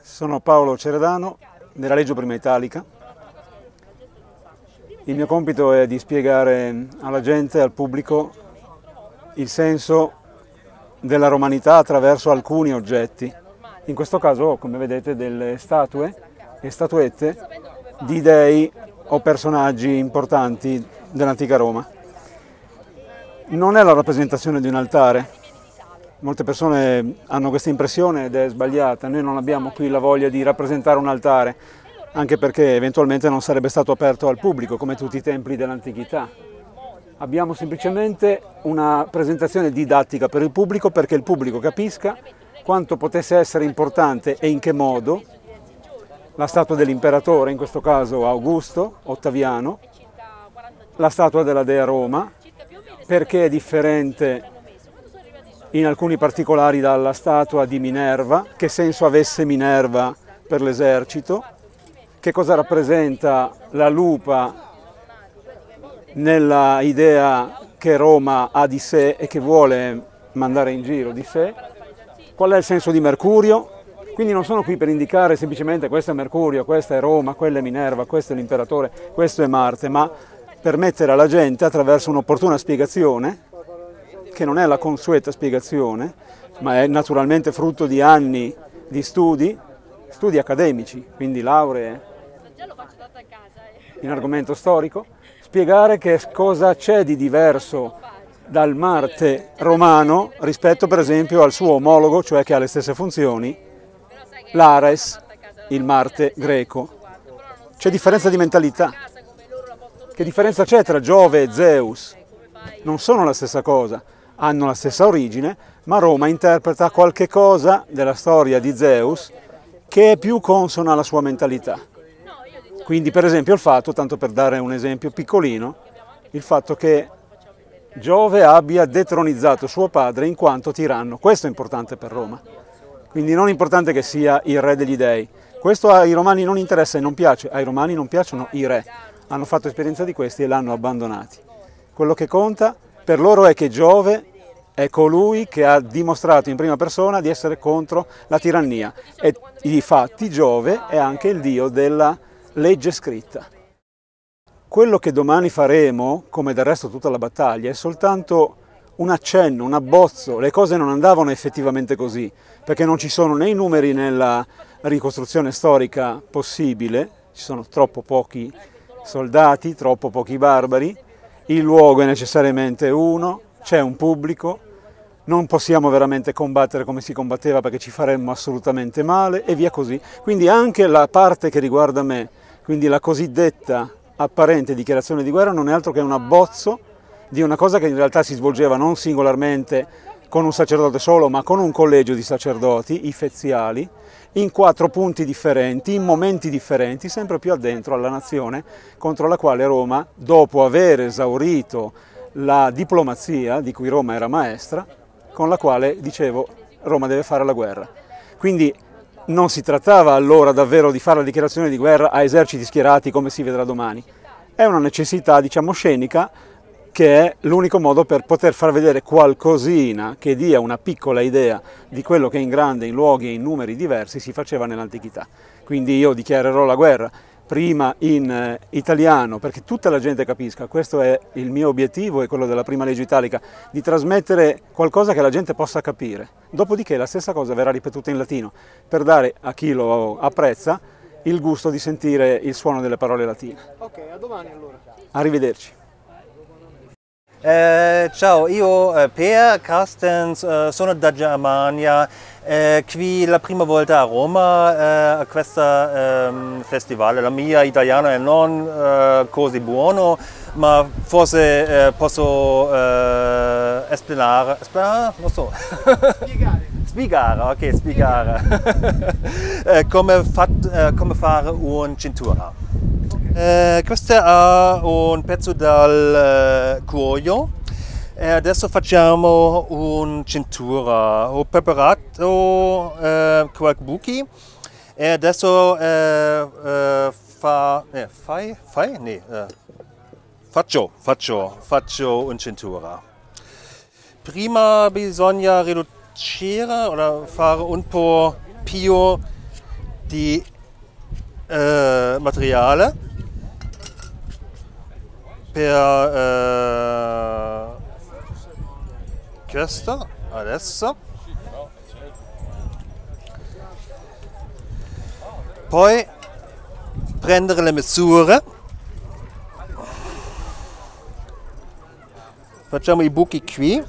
Sono Paolo Ceredano della Legio Prima Italica. Il mio compito è di spiegare alla gente, al pubblico, il senso della romanità attraverso alcuni oggetti. In questo caso, come vedete, delle statue e statuette di dei o personaggi importanti dell'antica Roma. Non è la rappresentazione di un altare. Molte persone hanno questa impressione ed è sbagliata. Noi non abbiamo qui la voglia di rappresentare un altare, anche perché eventualmente non sarebbe stato aperto al pubblico come tutti i templi dell'antichità. Abbiamo semplicemente una presentazione didattica per il pubblico, perché il pubblico capisca quanto potesse essere importante e in che modo la statua dell'imperatore, in questo caso Augusto, Ottaviano, la statua della Dea Roma, perché è differente in alcuni particolari dalla statua di Minerva, che senso avesse Minerva per l'esercito, che cosa rappresenta la lupa nella idea che Roma ha di sé e che vuole mandare in giro di sé, qual è il senso di Mercurio. Quindi non sono qui per indicare semplicemente questo è Mercurio, questa è Roma, quella è Minerva, questo è l'imperatore, questo è Marte, ma permettere alla gente, attraverso un'opportuna spiegazione, che non è la consueta spiegazione, ma è naturalmente frutto di anni di studi accademici, quindi lauree in argomento storico, spiegare che cosa c'è di diverso dal Marte romano rispetto per esempio al suo omologo, cioè che ha le stesse funzioni, l'Ares, il Marte greco. C'è differenza di mentalità. Che differenza c'è tra Giove e Zeus? Non sono la stessa cosa. Hanno la stessa origine, ma Roma interpreta qualche cosa della storia di Zeus che è più consona alla sua mentalità. Quindi per esempio il fatto, tanto per dare un esempio piccolino, il fatto che Giove abbia detronizzato suo padre in quanto tiranno. Questo è importante per Roma. Quindi non è importante che sia il re degli dei. Questo ai romani non interessa e non piace. Ai romani non piacciono i re. Hanno fatto esperienza di questi e l'hanno abbandonati. Quello che conta per loro è che Giove è colui che ha dimostrato in prima persona di essere contro la tirannia e difatti Giove è anche il dio della legge scritta. Quello che domani faremo, come del resto tutta la battaglia, è soltanto un accenno, un abbozzo. Le cose non andavano effettivamente così, perché non ci sono né i numeri nella ricostruzione storica possibile, ci sono troppo pochi soldati, troppo pochi barbari, il luogo è necessariamente uno, c'è un pubblico, non possiamo veramente combattere come si combatteva perché ci faremmo assolutamente male e via così. Quindi anche la parte che riguarda me, quindi la cosiddetta apparente dichiarazione di guerra, non è altro che un abbozzo di una cosa che in realtà si svolgeva non singolarmente con un sacerdote solo, ma con un collegio di sacerdoti, i feziali, in 4 punti differenti, in momenti differenti, sempre più addentro alla nazione contro la quale Roma, dopo aver esaurito la diplomazia di cui Roma era maestra, con la quale, dicevo, Roma deve fare la guerra. Quindi non si trattava allora davvero di fare la dichiarazione di guerra a eserciti schierati come si vedrà domani. È una necessità, diciamo, scenica, che è l'unico modo per poter far vedere qualcosina che dia una piccola idea di quello che in grande, in luoghi e in numeri diversi si faceva nell'antichità. Quindi io dichiarerò la guerra prima in italiano perché tutta la gente capisca, questo è il mio obiettivo e quello della Prima Legio Italica, di trasmettere qualcosa che la gente possa capire. Dopodiché la stessa cosa verrà ripetuta in latino per dare a chi lo apprezza il gusto di sentire il suono delle parole latine. Ok, a domani allora. Arrivederci. Ciao, io Per Carstens sono da Germania, qui la prima volta a Roma a questo festival. La mia italiana è non così buono, ma forse posso spiegare, non so. Spiegare come fare un cintura. Questo è un pezzo dal cuoio e adesso facciamo un cintura. Ho preparato qualche buchi e adesso faccio un cintura. Prima bisogna riducere o fare un po' più di materiale per questo adesso. Poi prendere le misure. Facciamo i buchi qui.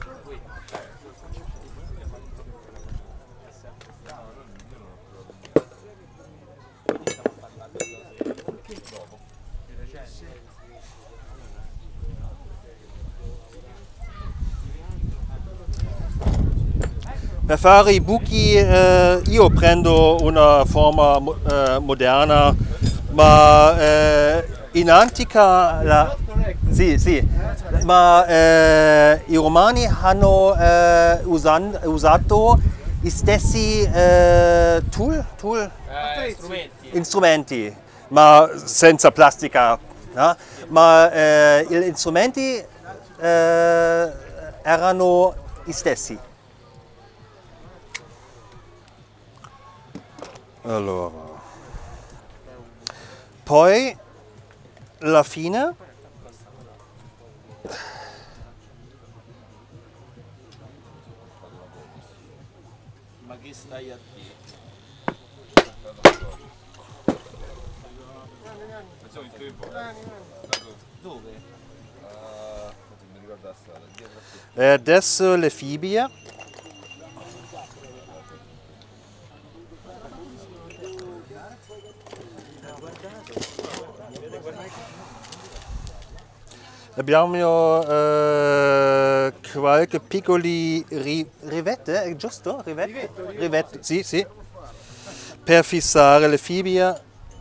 Per fare i buchi io prendo una forma moderna, ma in antica ma i romani hanno usato gli stessi strumenti, ma senza plastica, no? Ma gli strumenti erano gli stessi. Allora, poi la fine. Ma che stai a dire? Facciamo il tempo. Dove? Non mi ricordo la strada. E adesso le fibbie. Abbiamo qualche piccoli rivette, è giusto? Rivette, sì. Per fissare le fibbie.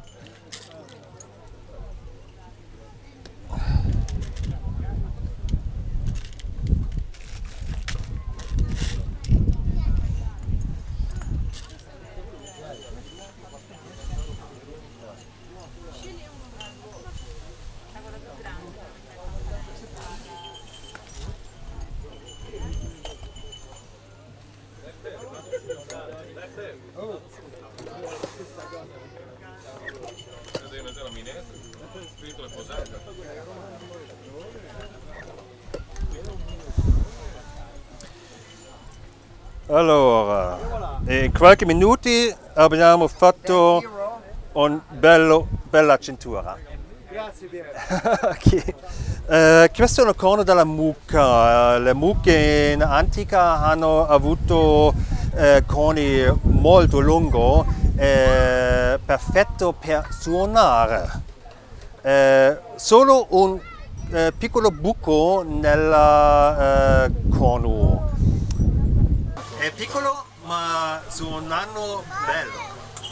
Allora, in qualche minuto abbiamo fatto una bella cintura. Grazie. Okay. Questo è una corna della mucca. Le mucche in antica hanno avuto corni molto lunghi, perfetto per suonare. Solo un piccolo buco nel corno. È piccolo ma suonano bello.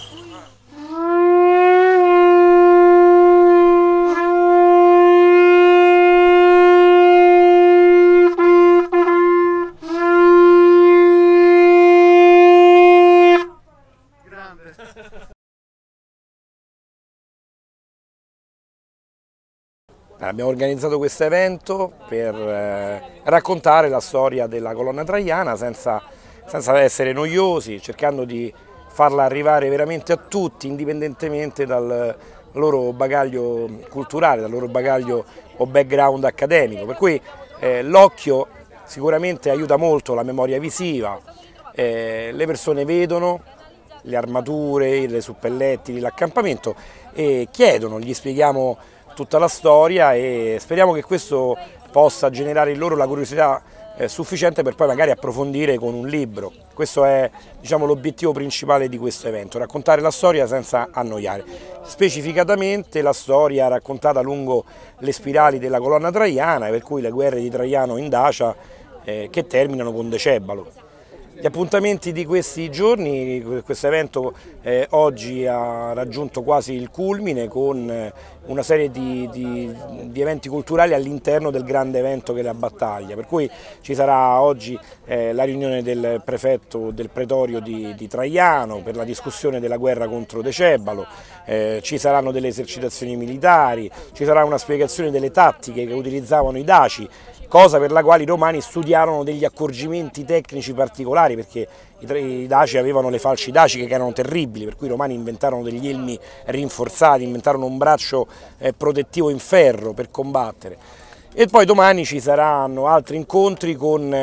Abbiamo organizzato questo evento per raccontare la storia della colonna traiana senza essere noiosi, cercando di farla arrivare veramente a tutti, indipendentemente dal loro bagaglio culturale, dal loro bagaglio o background accademico. Per cui l'occhio sicuramente aiuta molto la memoria visiva, le persone vedono le armature, le suppellettili, l'accampamento e chiedono, gli spieghiamo tutta la storia e speriamo che questo possa generare in loro la curiosità sufficiente per poi magari approfondire con un libro. Questo è, diciamo, l'obiettivo principale di questo evento, raccontare la storia senza annoiare. Specificatamente la storia raccontata lungo le spirali della colonna traiana, per cui le guerre di Traiano in Dacia che terminano con Decebalo. Gli appuntamenti di questi giorni, questo evento oggi ha raggiunto quasi il culmine con una serie di eventi culturali all'interno del grande evento che è la battaglia, per cui ci sarà oggi la riunione del prefetto del pretorio di Traiano per la discussione della guerra contro Decebalo, ci saranno delle esercitazioni militari, ci sarà una spiegazione delle tattiche che utilizzavano i Daci cosa per la quale i romani studiarono degli accorgimenti tecnici particolari, perché i daci avevano le falci daciche che erano terribili, per cui i romani inventarono degli elmi rinforzati, inventarono un braccio protettivo in ferro per combattere. E poi domani ci saranno altri incontri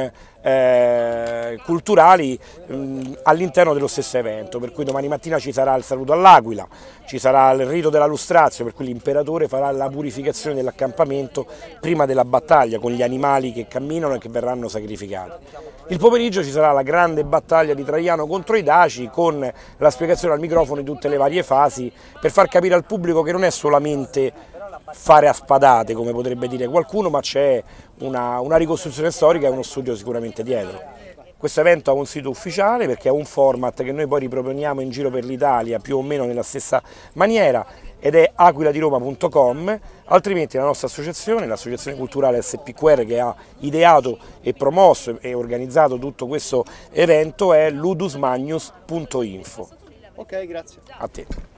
culturali all'interno dello stesso evento, per cui domani mattina ci sarà il saluto all'Aquila, ci sarà il rito della lustrazio, per cui l'imperatore farà la purificazione dell'accampamento prima della battaglia con gli animali che camminano e che verranno sacrificati. Il pomeriggio ci sarà la grande battaglia di Traiano contro i Daci, con la spiegazione al microfono di tutte le varie fasi, per far capire al pubblico che non è solamente fare a spadate, come potrebbe dire qualcuno, ma c'è una ricostruzione storica e uno studio sicuramente dietro. Questo evento ha un sito ufficiale perché è un format che noi poi riproponiamo in giro per l'Italia più o meno nella stessa maniera, ed è aquiladiroma.com, altrimenti la nostra associazione, l'associazione culturale SPQR, che ha ideato e promosso e organizzato tutto questo evento, è ludusmagnus.info. Ok, grazie. A te.